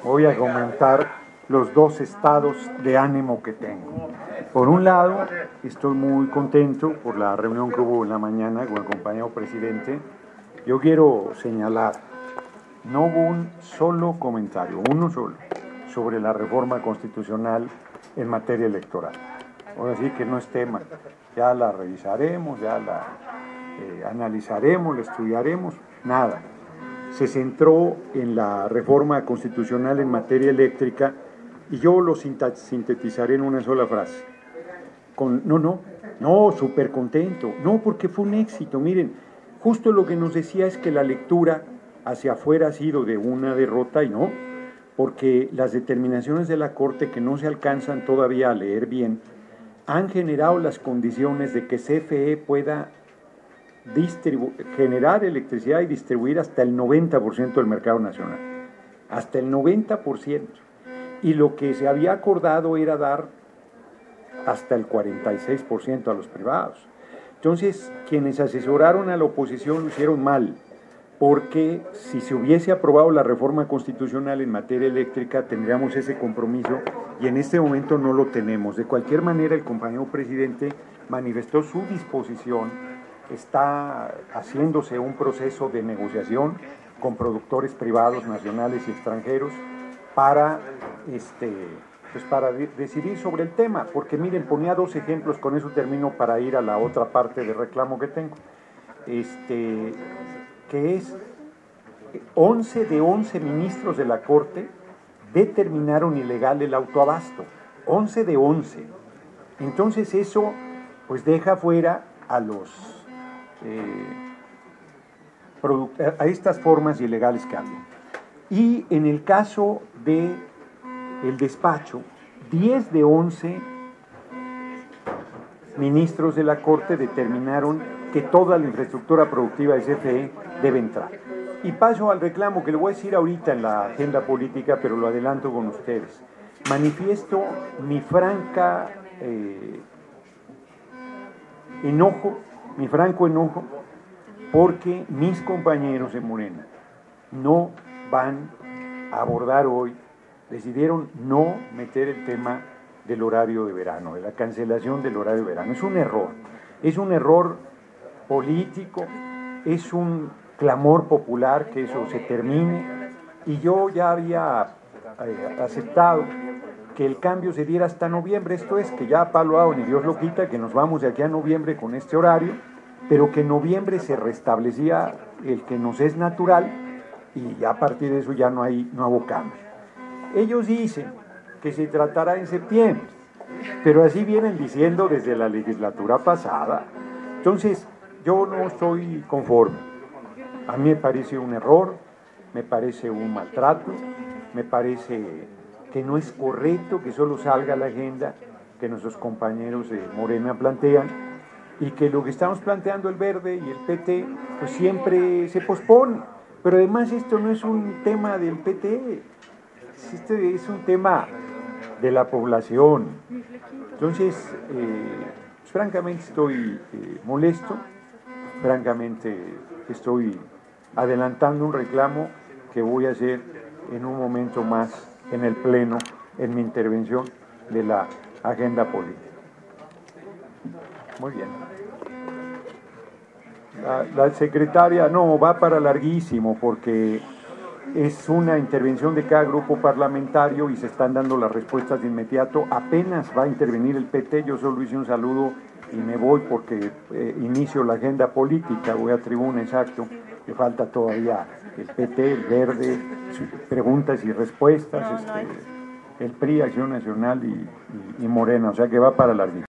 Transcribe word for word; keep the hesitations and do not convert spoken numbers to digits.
voy a comentar los dos estados de ánimo que tengo. Por un lado, estoy muy contento por la reunión que hubo en la mañana con el compañero presidente. Yo quiero señalar, no hubo un solo comentario, uno solo, sobre la reforma constitucional en materia electoral. Ahora sí que no es tema, ya la revisaremos, ya la eh, analizaremos, la estudiaremos, nada. Se centró en la reforma constitucional en materia eléctrica y yo lo sintetizaré en una sola frase. Con, no, no, no, súper contento, no, porque fue un éxito. Miren, justo lo que nos decía es que la lectura hacia afuera ha sido de una derrota y no, porque las determinaciones de la Corte, que no se alcanzan todavía a leer bien, han generado las condiciones de que C F E pueda generar electricidad y distribuir hasta el noventa por ciento del mercado nacional, hasta el noventa por ciento, y lo que se había acordado era dar hasta el cuarenta y seis por ciento a los privados. Entonces, quienes asesoraron a la oposición lo hicieron mal, porque si se hubiese aprobado la reforma constitucional en materia eléctrica, tendríamos ese compromiso, y en este momento no lo tenemos. De cualquier manera, el compañero presidente manifestó su disposición, está haciéndose un proceso de negociación con productores privados, nacionales y extranjeros, para, este, pues para de decidir sobre el tema, porque miren, ponía dos ejemplos, con eso termino para ir a la otra parte de reclamo que tengo, este, que es once de once ministros de la Corte determinaron ilegal el autoabasto, once de once. Entonces eso pues deja fuera a los eh, a estas formas ilegales que hablan. Y en el caso de el despacho, diez de once ministros de la Corte determinaron que toda la infraestructura productiva de C F E debe entrar. Y paso al reclamo que le voy a decir ahorita en la agenda política, pero lo adelanto con ustedes. Manifiesto mi franca eh, enojo, mi franco enojo, porque mis compañeros de Morena no van a abordar hoy, decidieron no meter el tema del horario de verano, de la cancelación del horario de verano. Es un error, es un error político, es un clamor popular que eso se termine, y yo ya había eh, aceptado que el cambio se diera hasta noviembre, esto es, que ya palo dado ni Dios lo quita, que nos vamos de aquí a noviembre con este horario, pero que en noviembre se restablecía el que nos es natural, y ya a partir de eso ya no hay nuevo cambio. Ellos dicen que se tratará en septiembre, pero así vienen diciendo desde la legislatura pasada. Entonces, yo no estoy conforme. A mí me parece un error, me parece un maltrato, me parece que no es correcto que solo salga a la agenda que nuestros compañeros de Morena plantean, y que lo que estamos planteando el Verde y el P T, pues siempre se pospone. Pero además esto no es un tema del P T, este es un tema de la población. Entonces, eh, pues, francamente estoy eh, molesto, francamente estoy adelantando un reclamo que voy a hacer en un momento más en el Pleno, en mi intervención de la agenda política. Muy bien. La, la secretaria, no, va para larguísimo, porque es una intervención de cada grupo parlamentario y se están dando las respuestas de inmediato. Apenas va a intervenir el P T, yo solo hice un saludo y me voy porque eh, inicio la agenda política, voy a tribuna, exacto, que falta todavía el P T, el Verde, preguntas y respuestas, este, el P R I, Acción Nacional y, y, y Morena, o sea que va para larguísimo.